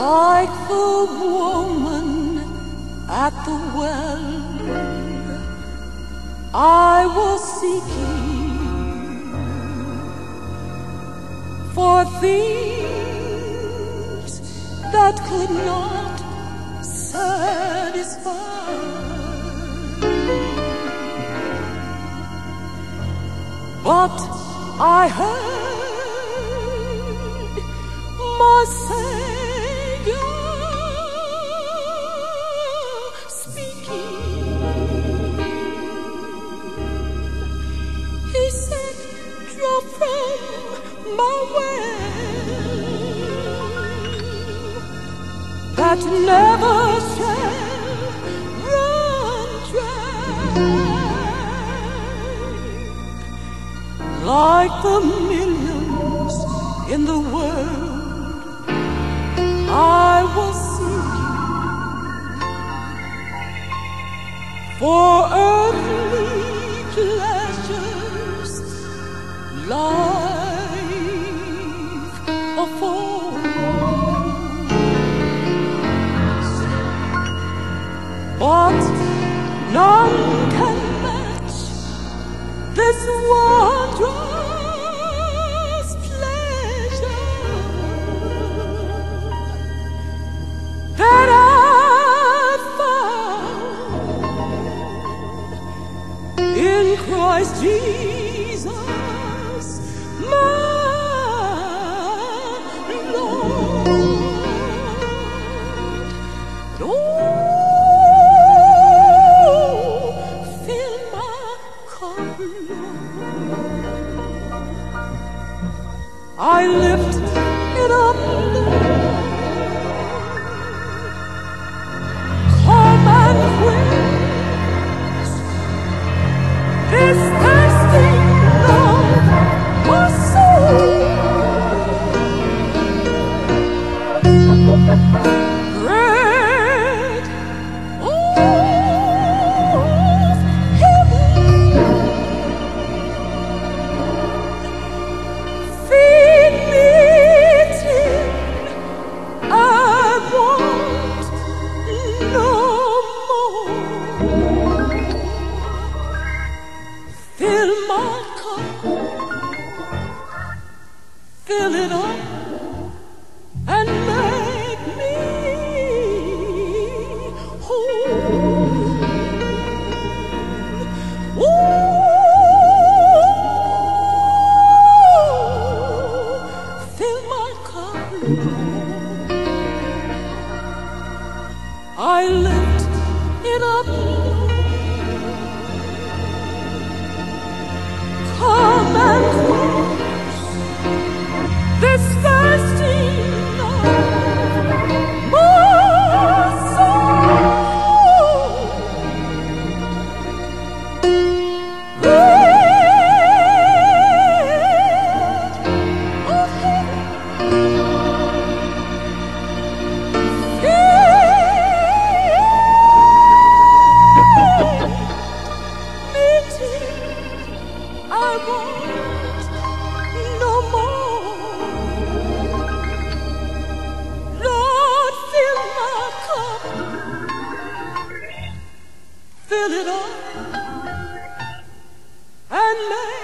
like the woman at the well. I was seeking for things that could not satisfy. But I heard my Savior speaking. He said, draw from my well that never shall run dry. Like the millions in the world, I was seeking for earthly pleasures, life affords, but none can match this wondrous pleasure that I found in Christ Jesus, my Lord. Fill my cup, I lift it up, Lord. Come and quench this thirsting love, my soul. Bread of heaven, feed me till I want no more. Fill my cup, fill it up, and make me whole. Fill my cup, Lord. I lift it up, Lord. Come and quench this thirsting love, my soul. Bread of heaven, feed me till I want no more. Lord, fill my cup, fill it up, and make